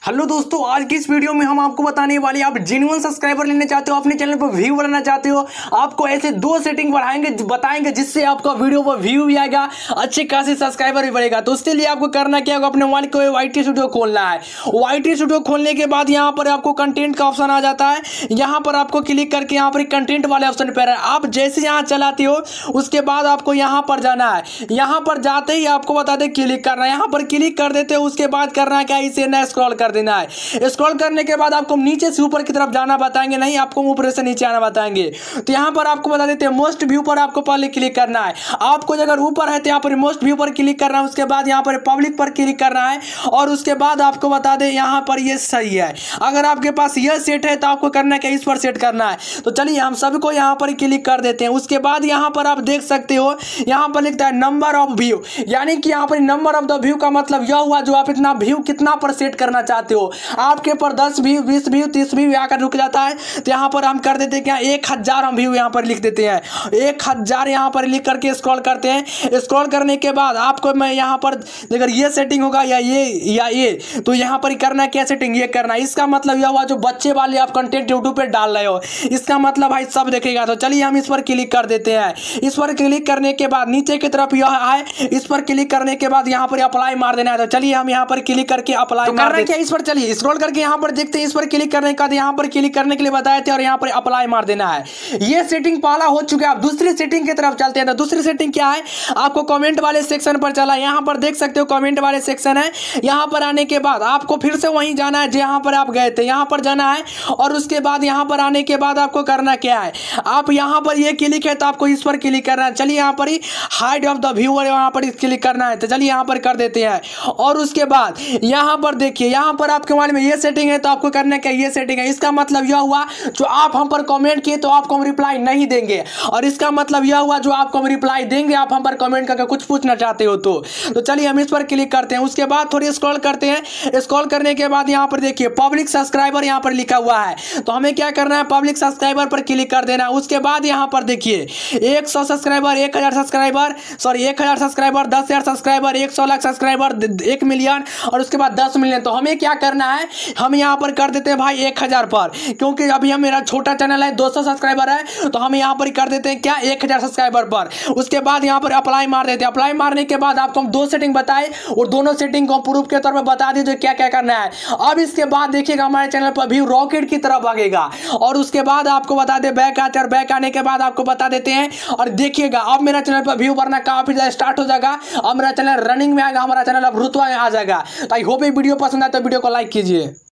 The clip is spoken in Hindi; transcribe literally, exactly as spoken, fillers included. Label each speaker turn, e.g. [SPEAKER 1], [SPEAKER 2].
[SPEAKER 1] हेलो दोस्तों, आज की इस वीडियो में हम आपको बताने वाले, आप जेन्युइन सब्सक्राइबर लेना चाहते हो, अपने चैनल पर व्यू बढ़ाना चाहते हो, आपको ऐसे दो सेटिंग बढ़ाएंगे बताएंगे जिससे आपका वीडियो पर व्यू भी आएगा, अच्छे खासे सब्सक्राइबर भी बढ़ेगा। तो उसके लिए आपको करना क्या होगा, अपने मोबाइल को वाईटी स्टूडियो खोलना है। वाईटी स्टूडियो खोलने के बाद यहाँ पर आपको कंटेंट का ऑप्शन आ जाता है। यहाँ पर आपको क्लिक करके यहाँ पर कंटेंट वाले ऑप्शन पर आप जैसे यहाँ चलाते हो उसके बाद आपको यहाँ पर जाना है। यहाँ पर जाते ही आपको बता दें क्लिक करना है, यहाँ पर क्लिक कर देते हो। उसके बाद करना है क्या, इसे ना स्क्रॉल कर देना है। स्क्रॉल करने के बाद आपको नीचे से ऊपर की तरफ जाना बताएंगे, नहीं आपको ऊपर से नीचे आना बताएंगे। तो यहाँ पर आपको बता देते हैं मोस्ट व्यू पर आपको पहले क्लिक करना है। आपको अगर ऊपर है तो यहाँ पर मोस्ट व्यू पर क्लिक करना है, उसके बाद यहाँ पर पब्लिक पर क्लिक करना है और उसके बाद आपको बता दें यहाँ पर ये सही है। अगर आपके पास यह सेट है तो आपको करना क्या, इस पर सेट करना है। तो चलिए हम सबको यहाँ पर क्लिक कर देते हैं। उसके बाद यहाँ पर आप देख सकते हो यहाँ पर लिखता है नंबर ऑफ व्यू, यानी कि यहाँ पर नंबर ऑफ द व्यू का मतलब यह हुआ जो आप इतना व्यू कितना पर सेट करना चाहते हो। आपके पर दस व्यू, बीस व्यू, तीस व्यू आकर रुक जाता है तो यहाँ पर हम कर देते हैं क्या, एक हजार हम व्यू यहाँ पर लिख देते हैं। एक हजार यहाँ पर लिख करके स्क्रॉल करते हैं। स्क्रॉल करने के बाद आपको मैं यहाँ पर अगर ये सेटिंग होगा या ये या ये तो यहाँ पर करना क्या सेटिंग, ये करना। इसका मतलब यह हुआ जो बच्चे वाले आप कंटेंट यूट्यूब पे डाल रहे हो, इसका मतलब भाई सब देखेगा। तो चलिए हम इस पर क्लिक कर देते हैं। इस पर क्लिक करने के बाद नीचे की तरफ यह है, इस पर क्लिक करने के बाद यहाँ पर अप्लाई मार देना है। तो चलिए हम यहाँ पर क्लिक करके अप्लाई तो मार देते हैं। इस पर चलिए स्क्रॉल करके यहाँ पर देखते हैं। इस पर क्लिक करने का यहाँ पर क्लिक करने के लिए बताए थे और यहाँ पर अप्लाई मार देना है। ये सेटिंग पहला हो चुका है। आप दूसरी सेटिंग की तरफ चलते हैं। तो दूसरी सेटिंग क्या है, आपको कमेंट वाले सेक्शन पर चला, यहाँ पर देख सकते हो कमेंट वाले सेक्शन है। यहाँ पर आने के बाद आपको फिर से वहीं जाना है जहाँ पर आप गए थे, यहाँ पर जाना है और उसके बाद यहाँ पर आने के बाद आपको करना क्या है, आप यहाँ पर ये क्लिक है तो आपको इस पर क्लिक करना है। चलिए यहाँ पर ही हाइड ऑफ द व्यूअर यहाँ पर क्लिक करना है। तो चलिए यहाँ पर कर देते हैं और उसके बाद यहाँ पर देखिए, यहाँ पर आपके मोबाइल में ये सेटिंग है तो आपको करना क्या, ये सेटिंग है। इसका मतलब यह हुआ जो आप हम पर कमेंट किए तो आपको हम रिप्लाई नहीं देंगे, और इसका मतलब यह हुआ जो आपको हम रिप्लाई देंगे आप हम पर कमेंट करके कुछ पूछना चाहते हो तो तो चलिए हम इस पर क्लिक करते हैं। उसके बाद थोड़ी स्क्रॉल करते हैं। स्क्रॉल करने के बाद यहाँ पर देखिए पब्लिक सब्सक्राइबर यहाँ पर लिखा हुआ है। तो हमें क्या करना है, पब्लिक सब्सक्राइबर पर क्लिक कर देना है। उसके बाद यहाँ पर देखिए एक सौ सब्सक्राइबर, एक हजार सब्सक्राइबर, सॉरी एक हजार सब्सक्राइबर, दस हजार सब्सक्राइबर, एक सौ लाख सब्सक्राइबर, एक मिलियन और उसके बाद दस मिलियन। तो हमें क्या करना है, हम यहाँ पर कर देते हैं भाई एक हजार पर, क्योंकि अभी हम मेरा छोटा चैनल है, दो सौ सब्सक्राइबर है, तो हम यहाँ पर कर देते हैं क्या, एक हजार सब्सक्राइबर पर। उसके बाद यहाँ पर अप्लाई मार देते हैं। अप्लाई मारने के बाद आपको हम दो सेटिंग बताए और दोनों सेटिंग को प्रूफ के तौर पर बता दीजिए क्या क्या करना है। अब इसके बाद देखिएगा हमारे चैनल पर व्यू रॉकेट की तरफ भागेगा और उसके बाद आपको बता दे बैक आते हैं और बैक आने के बाद आपको बता देते हैं और देखिएगा अब मेरा चैनल पर व्यू बढ़ना काफी ज्यादा स्टार्ट हो जाएगा। अब मेरा चैनल रनिंग में आएगा, हमारा चैनल अब रुतबा में आ जाएगा। तो आई होप ये वीडियो पसंद आए तो वीडियो को लाइक कीजिए।